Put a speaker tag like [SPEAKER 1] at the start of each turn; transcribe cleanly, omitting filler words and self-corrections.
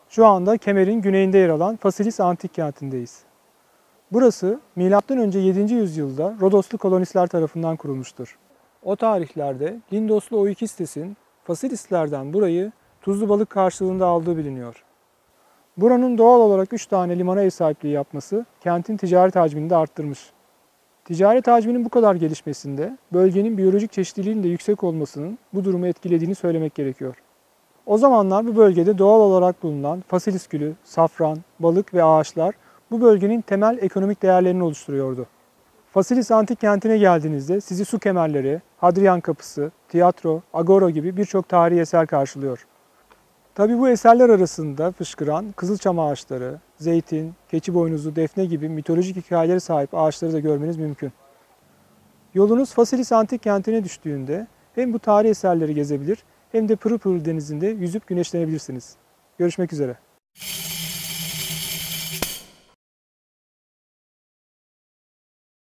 [SPEAKER 1] Şu anda Kemer'in güneyinde yer alan Fasilis Antik Kenti'ndeyiz. Burası M.Ö. 7. yüzyılda Rodoslu kolonistler tarafından kurulmuştur. O tarihlerde Lindoslu Oikistes'in Fasilislerden burayı tuzlu balık karşılığında aldığı biliniyor. Buranın doğal olarak 3 tane limana ev sahipliği yapması kentin ticaret hacmini de arttırmış. Ticaret hacminin bu kadar gelişmesinde bölgenin biyolojik çeşitliliğinin de yüksek olmasının bu durumu etkilediğini söylemek gerekiyor. O zamanlar bu bölgede doğal olarak bulunan Fasilis gülü, safran, balık ve ağaçlar bu bölgenin temel ekonomik değerlerini oluşturuyordu. Fasilis Antik Kenti'ne geldiğinizde sizi su kemerleri, Hadrian Kapısı, tiyatro, agora gibi birçok tarihi eser karşılıyor. Tabi bu eserler arasında fışkıran kızılçam ağaçları, zeytin, keçi boynuzu, defne gibi mitolojik hikayeleri sahip ağaçları da görmeniz mümkün. Yolunuz Fasilis Antik Kenti'ne düştüğünde hem bu tarihi eserleri gezebilir hem de pırıl pırıl denizinde yüzüp güneşlenebilirsiniz. Görüşmek üzere.